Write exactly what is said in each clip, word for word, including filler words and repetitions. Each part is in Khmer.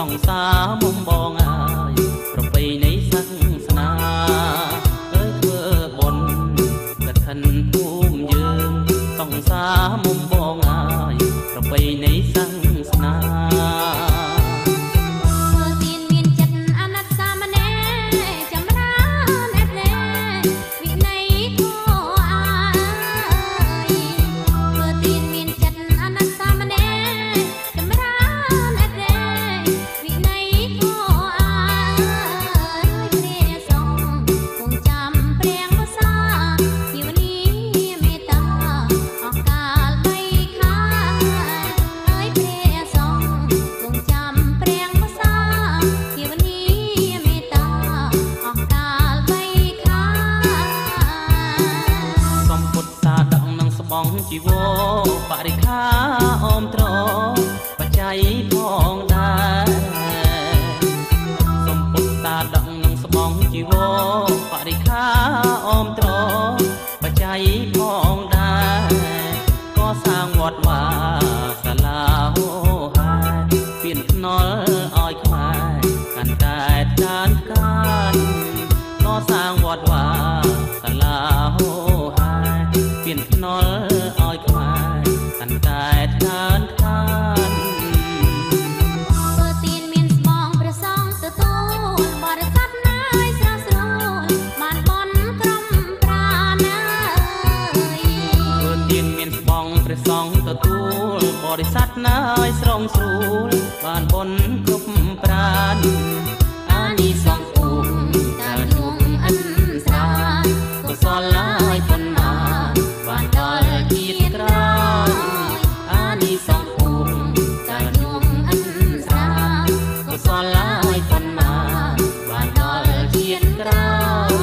องสามุมบองอายประเพณีศาสนาเอ้ยเพื่อบนกระทันภูมิยืนสองสามุมบองอายประเพณีศาสนาជីវរបរិខាអមត្របច្ច័យផងដែរសំពុទ្ធតាដងនឹងស្បងជីវរបរិខាអមត្របច្ច័យផងដែរក៏សាងវត្តវាសាលាហោហាពៀនភ្នល់ឲ្យខ្មែរកាន់តែតានកានក៏សាងវត្តវាសាលាហោហាពៀនភ្នល់สองตัวตูลบริษัทนายสรงสูลบ้านบนกุบปราณอานิสงส์อุ่มตาดุงอันสราก็สอนลายคนมาบ้านดอยเกียรติกรานอานิสงส์อุ่มตาดุงอันสราก็สอนลายคนมาบ้านดอยเกียรติกราน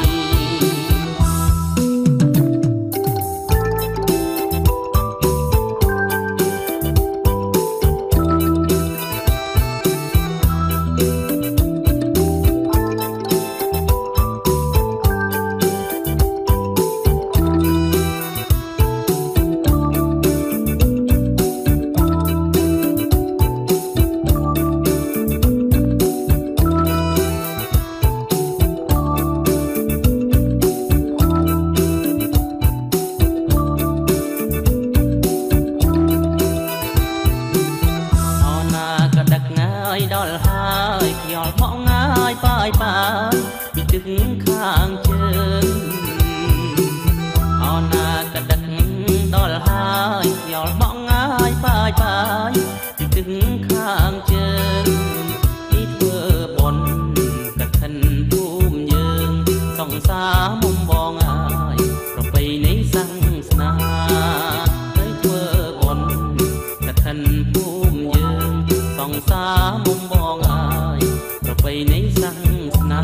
ពីទឹកខាងជើងអោណាកដឹកដល់ហើយយោលបងហើយបាយបាយពីទឹកខាងជើងពីធ្វើបនកឋិនភូមិយើងសង្សារមុំបងហើយប្រពៃណីសាសនាហើយធ្វើបនកឋិនភូមិយើងសង្សារមុំបងហើយប្រពៃណីសាសនា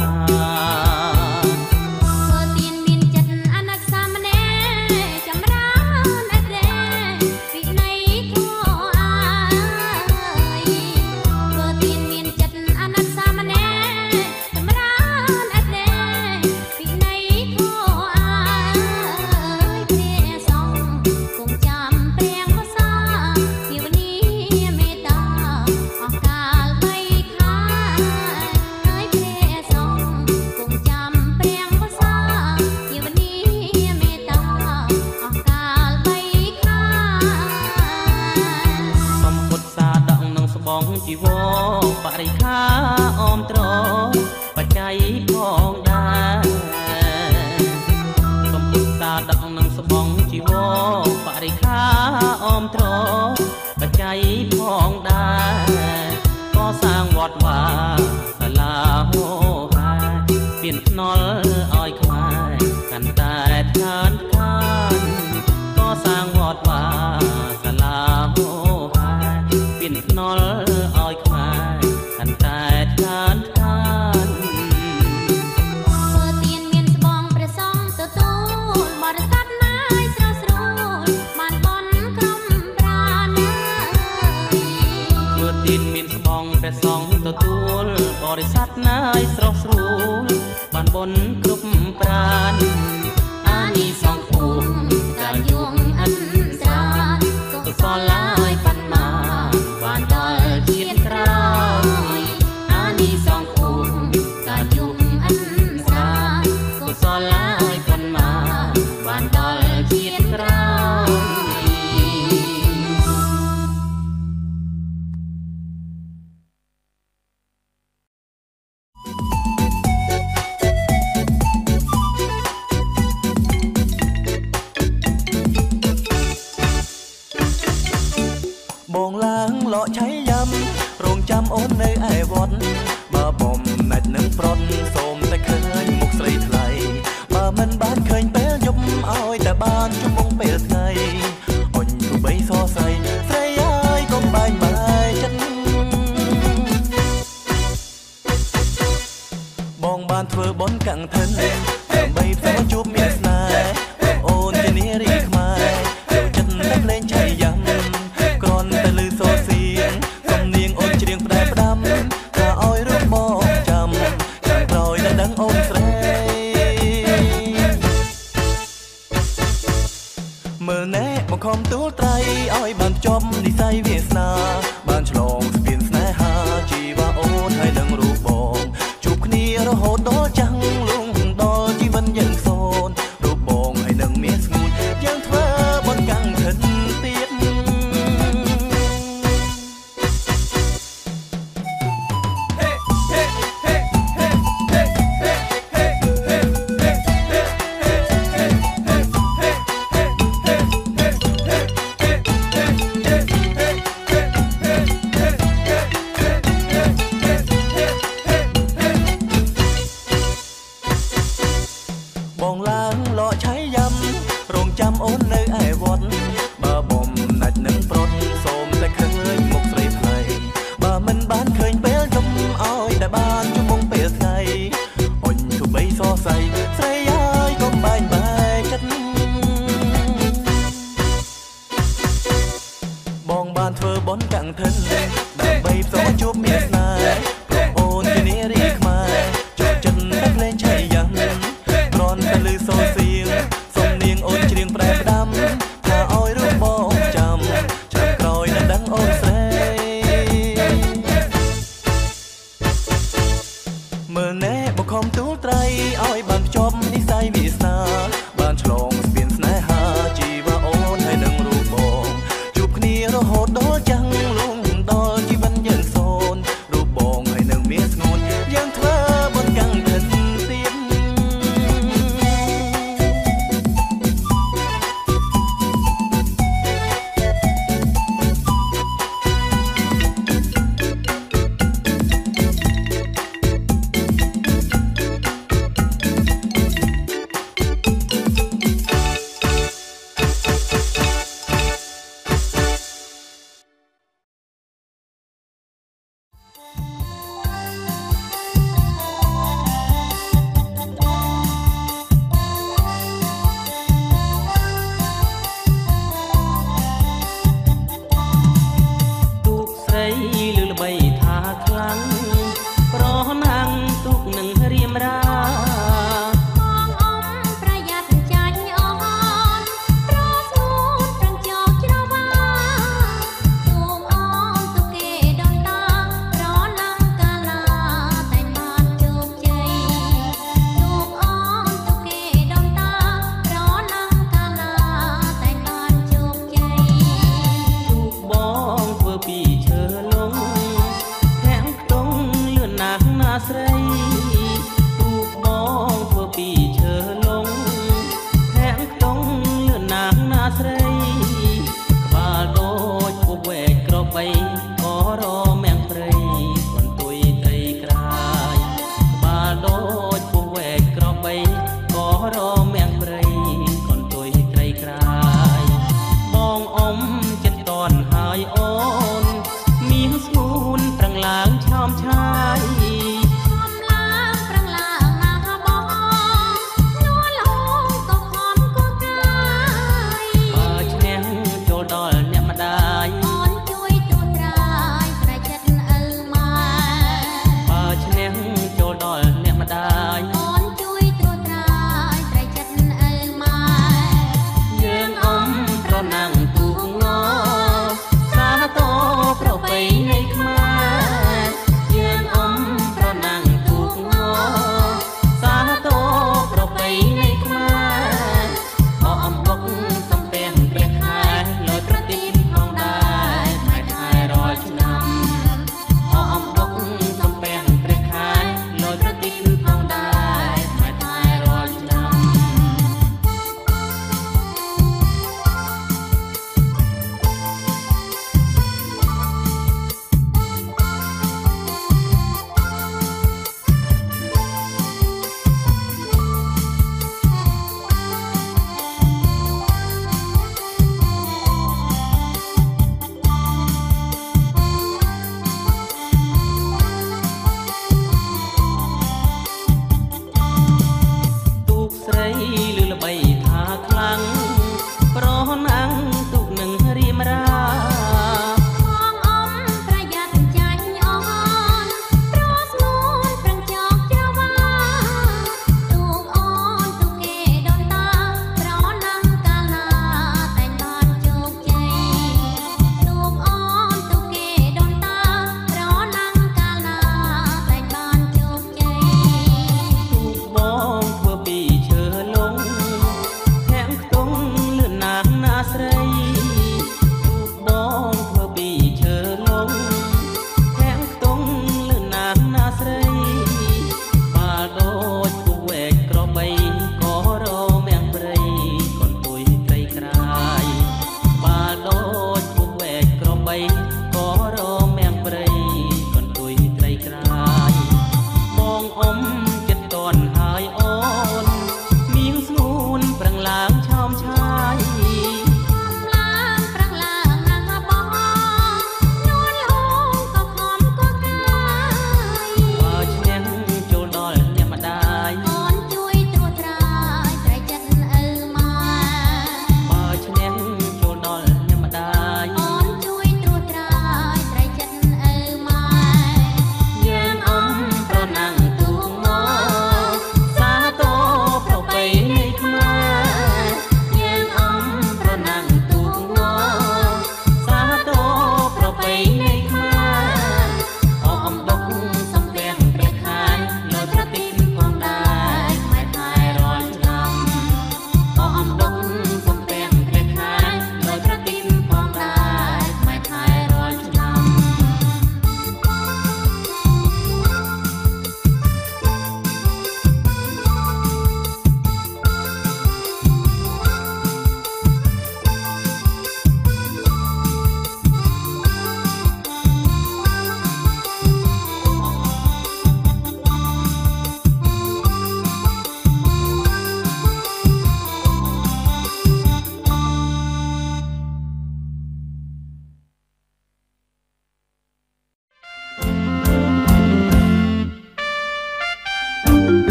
ជីវរបរិខាអមត្របច្ច័យផងដែរសំពុទ្ធតាដកនឹងស្បងជីវរបរិខាអមត្របច្ច័យផងដែរក៏សាងវត្តវាសាលាហោហាពៀនភ្នល់ឲ្យខ្មែរកាន់តែខានខានក៏សាងវត្តវាសាលាហោហាពៀនភ្នល់ឲ្យខ្មែរកាន់តែខានខានធ្វើទានមានស្បងព្រះសង្ឃទទួលបរិស័ទណាយស្រស់ស្រួលបានបនក្រុមប្រាណធ្វើទានមានស្បងព្រះសង្ឃទទួលបរិស័ទណាយស្រស់ស្រួលបានបនគ្រប់ប្រាណអានិសង្ឃភូមិតាយងអិនស្រាកុសលឡាយបណ្ណាបានដល់ជាតិក្រោយចាំអូននៅឯវត្តបើបំណាច់នឹងប្រត់សូមតែឃើញមុខស្រីថ្លៃបើមិនបានឃើញពេលយប់ឲ្យតែបានជុំមុំពេលថ្ងៃអញគូបីសរសៃស្រីហើយកុំបាញ់បាយចិត្តបងបានធ្វើបន់កាំងថិនដើម្បីផ្សាជួបមានស្នេហ៍អូនជានារីខ្មែរចូលចិត្តតែភ្លេងឆៃយ៉ាំគ្រាន់តែលឺសូរសៀងសំនៀងអូនច្រៀងផ្ដែផ្ដាំថាឲ្យរូបបងចាំចាំក្រោយតែដឹងអូនស្រីមើលណែមកខំទូលត្រៃឲ្យបានភ្ជាប់និស័យវាសនាបានឆ្លងស្ពានស្នេហាជីវ៉ាអូនហើយនឹងរូបបងជួបគ្នារហូតដល់ចាំងលងដល់ជីវិតយើងសូនរូបបងហើយនឹងមានស្ងួនយើងធ្វើបន់កាំងថិនទៀតបងឡើងលក់ឆៃយ៉ាំរងចាំអូននៅឯវត្តបើបំណាច់នឹងប្រត់សូមតែឃើញមុខស្រីថ្លៃបើមិនបានឃើញពេលយប់ឲ្យតែបានជុំមុំពេលថ្ងៃអញគូបីសរសៃស្រីហើយកុំបាញ់បាយចិត្តបងបានធ្វើបន់កាំងថិនដើម្បីផ្សងជួបមានស្នេហ៍ព្រោះអូនជានារីខ្មែរចូលចិត្តតែភ្លេងឆៃយ៉ាំគ្រាន់តែលឺសូរសៀងសំនៀងអូនច្រៀងប្រែផ្ដាំថាឲ្យរូបបងចាំចាំក្រោយតែដឹងអូនស្រី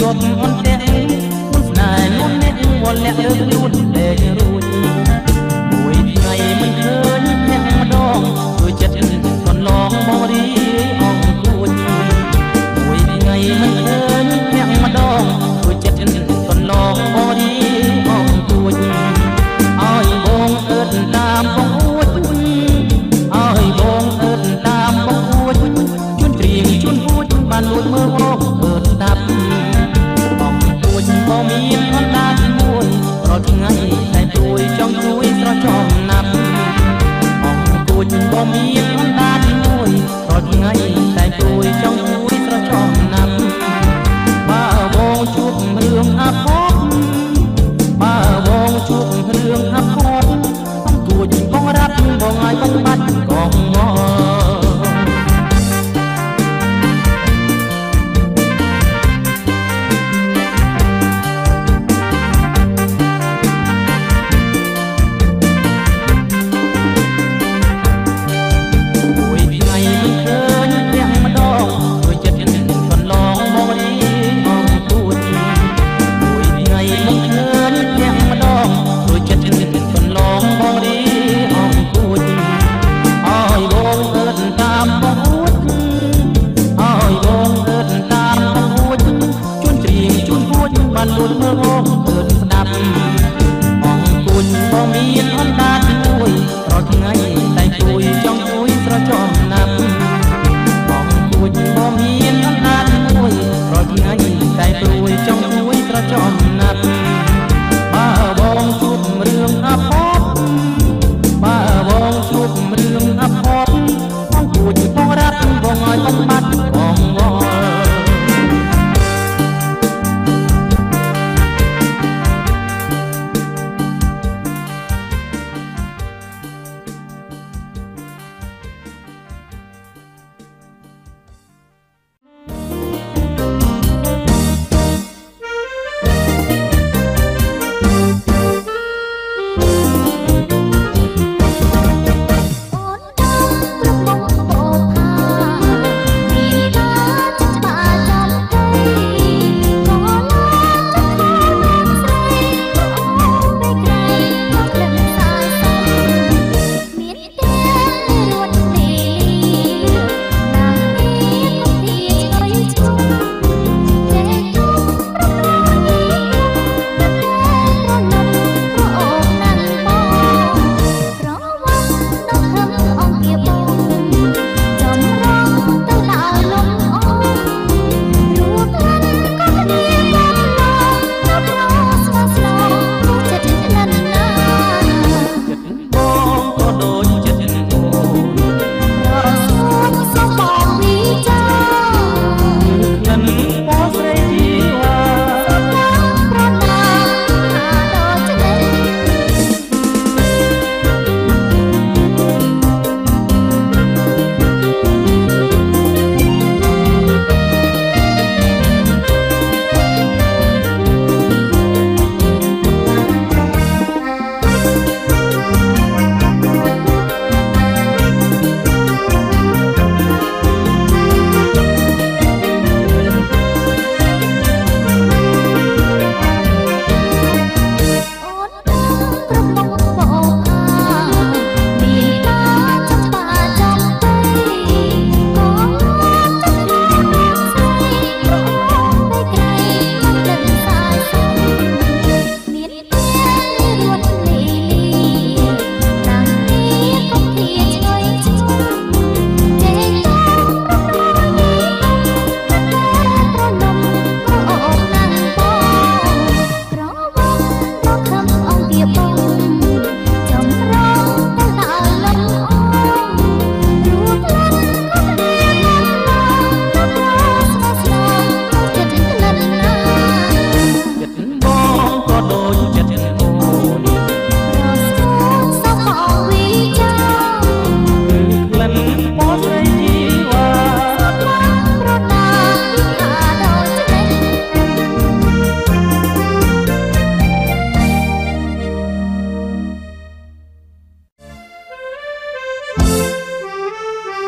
ជាប់អន់តែមុនស្នេហ៍មុនអ្នកវល់លាក់លើកលួនតែរួចមួយថ្ងៃមិនឃើញអ្នកម្ដងគឺចិត្តកន្លងមករីអងគួចមួយថ្ងៃមិនឃើញអ្នកម្ដងគឺចិត្តកន្លងមករីអងគួចឲ្យបងអើតតាមបងអួតឲ្យបងអើតតាមបងអួតជួនព្រៀងជួនពួចបានលួចមើលបងអើតតាប់បងពួចបងមានអណ្ដាតមួយរាល់ថ្ងៃតែទួយចង់ជួយស្រស់ចំណាប់បងពួចបងមានអណ្ដាតមួយរាល់ថ្ងៃតែទួយចង់ជួយស្រស់ចំណាប់បើបងជួបរឿងអាផុតបើបងជួបរឿងអាផុតបងពួចបងរ៉ាប់បងឲ្យបងបាត់កងមក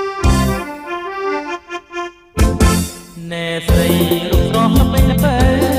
ស្រីរូបស្រស់ល្បីល្បី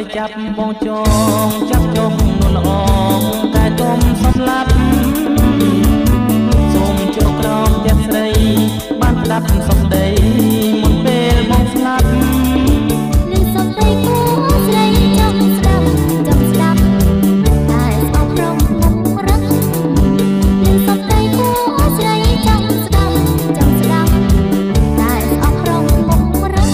ចាប់បងចងចាប់ចុងនោះល្អតែទុំសំឡាប់សូមជ្រកក្រោមផ្ទះស្រីបានស្ដាប់សំដីមុនពេលបងស្លាប់នឹងសំដីគូស្រីចង់ស្ដាប់ចង់ស្ដាប់តែស្អប់រំមុខរឹកនឹងសំដីគូស្រីចង់ស្ដាប់ចង់ស្ដាប់តែស្អប់រំមុខរឹក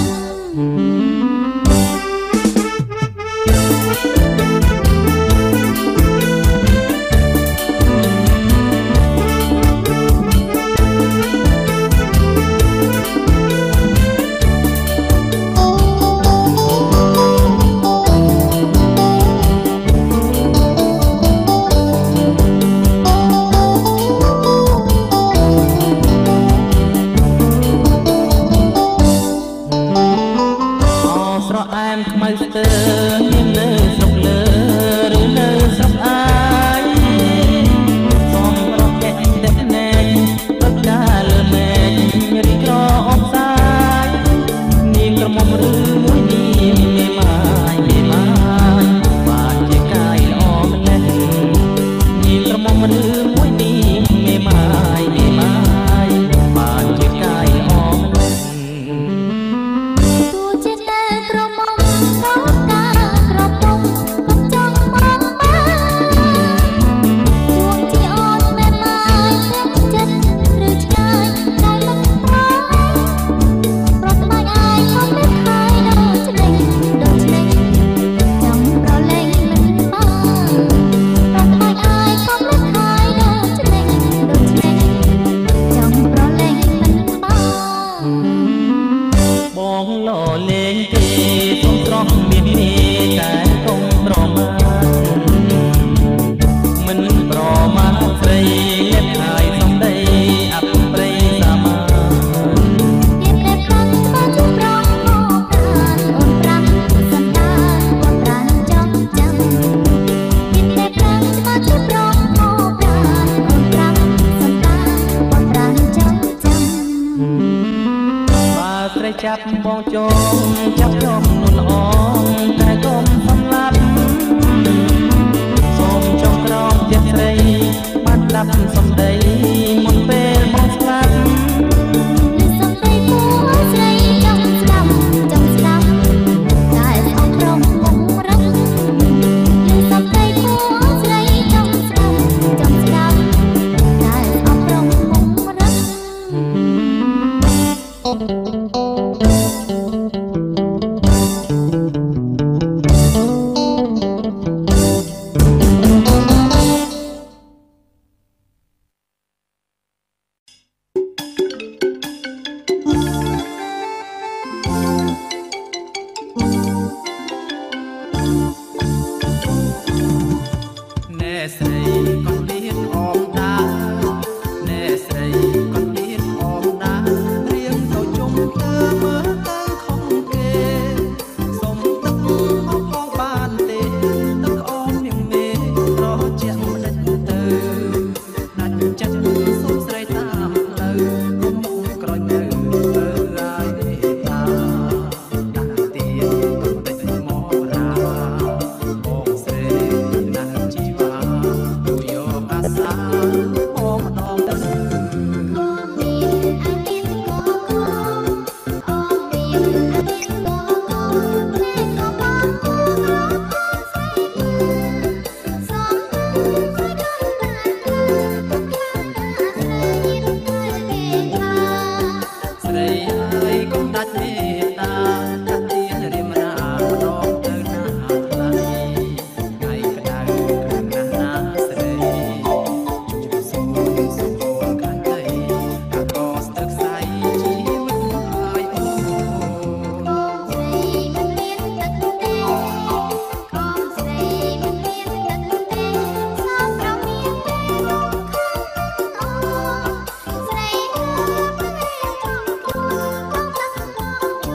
ខ្មៅស្ទើមាននៅស្រុកលើឬនៅស្រុកអាយសូមប្រកែកតែភ្នែកបិទការលើមេឃរីក្រអបសាយនាងក្រមុំឬមួយនាងមេម៉ាយមេម៉ាយបានជាកាយល្អម្លេះនាងក្រមុំឬមួយនាងមេម៉ាយមេម៉ាយបានជាកាយល្អម្លេះទោះជាតែក្រមុំក៏ការក្រពុំក៏ចង់មកបានជួងជាអូនមេម៉ាយចិត្តឬឆ្ងាយតែមិនប្រែប្រត់បាញ់អាយក៏មិនខាយដល់ឆ្លេងដល់ឆ្លេងចង់ប្រឡែងមិនបានប្រត់បាញ់អាយក៏មិនខាយដល់ឆ្លេងដល់ឆ្លេងចង់ប្រឡែងមិនបានបងលលេងទេសុំត្រង់មាននេះតែកុំប្រមាទមិនប្រមាទស្រីលៀបហើយសំដីអបព្រៃសាមាទៀតតែប្រាំបានជួបប្រងមកប្រានអូនប្រាំសន្តានអូនប្រានចង់ចាំទៀតតែប្រាំបានជួបប្រងមកប្រានអូនប្រាំសន្តានអូនប្រានចង់ចាំបើស្រីចាប់បងចងចាប់ចុំនោះល្អតែកុំសំឡាប់សូមចង់ក្រោមផ្ទះស្រីបានស្ដាប់សំដីមុនពេលបងស្លាប់នឹងសំដីគូស្រីចង់ស្ដាប់ចង់ស្ដាប់តែស្អប់រំមុខរឹកនឹងសំដីគូស្រីចង់ស្ដាប់ចង់ស្ដាប់តែស្អប់រំមុខរឹកណែស្រីកូនលៀនអមដាណែស្រីកូនលៀនអមដារៀងទៅជុំភ្លើមើលទៅខំគេសុំទឹកអបផងបានទេទឹកអមនាងមេរជាក់មិនទៅដាច់ចិត្តសុំស្រីតាមផ្លូវគុំមុខក្រោយទៅទៅរាយទេតាដាក់ទៀនកុំតិចមករាបងស្រីណាស់ជីវ៉ាទូយកអាសាអូម្ដងទៅអូមានអាទិត្យកកអូមានអាទិត្យកកតែក៏បានគូរកស្រីសំស្រីដល់តែគឺខ្លាំងតាស្រីរំខានគេថាស្រីហើយកុំដាច់មេត្តាដាក់ទៀនរៀមរាម្ដងទៅណាថ្លៃថ្ងៃក្តៅគ្រឿងណាស់ណាស្រីជួបសូមសុខអូនខាងដីកាកស្ទឹកស្អីជីវិតហើយអូនស្រីមិនមានទឹកទេកូនស្រីមិនមានទឹកទេសំប្រមានទេលោកខាងអូស្រីធ្វើមិនចង់គួរកុំទឹកមក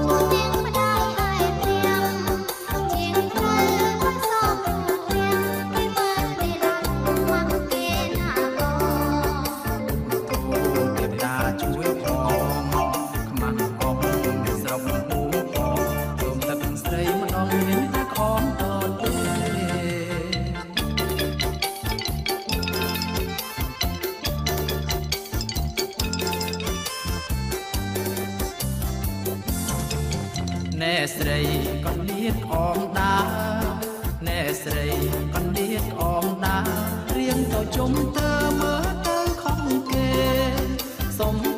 ណែស្រីកណ្ដៀតអមដាណែស្រីកណ្ដៀតអមដារៀងទៅជុំទៅមើលទៅខំគេសុំ